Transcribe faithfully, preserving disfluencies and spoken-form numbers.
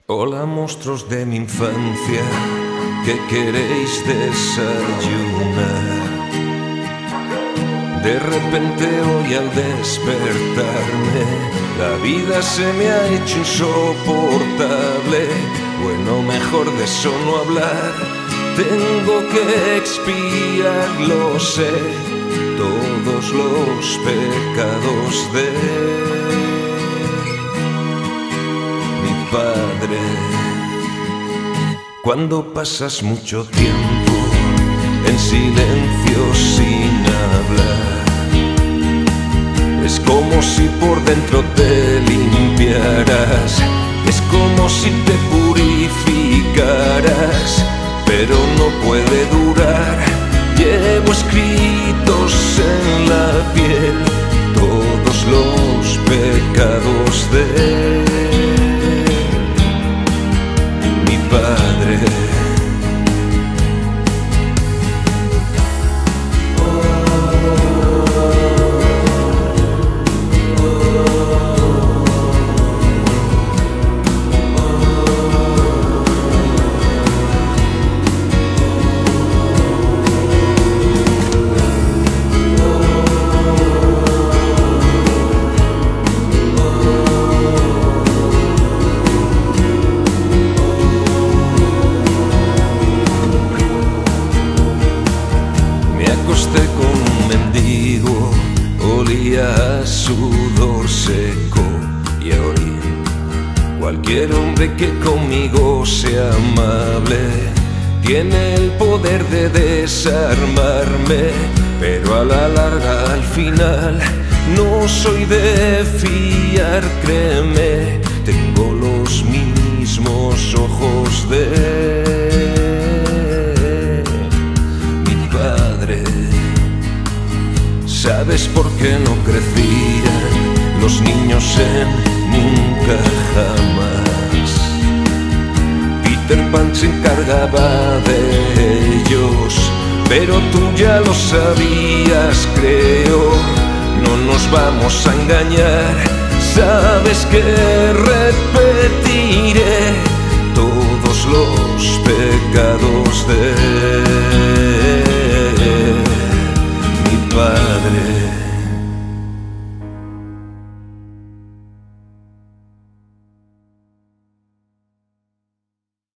Hola, monstruos de mi infancia, que queréis desayunar. De repente hoy al despertarme, la vida se me ha hecho insoportable. Bueno, mejor de eso no hablar. Tengo que expiar, lo sé, todos los pecados de mi padre. Cuando pasas mucho tiempo en silencio sin hablar, es como si por dentro te limpiaras, es como si te purificaras, pero no puede durar. Llevo escritos en la piel todos los pecados de mi padre. Con un mendigo, olía a sudor seco y a orín. Cualquier hombre que conmigo sea amable tiene el poder de desarmarme, pero a la larga, al final, no soy de fiar, créeme. Tengo los mismos ojos de ¿sabes por qué no crecían los niños en nunca jamás? Peter Pan se encargaba de ellos, pero tú ya lo sabías, creo. No nos vamos a engañar, sabes que repetiré todos los pecados de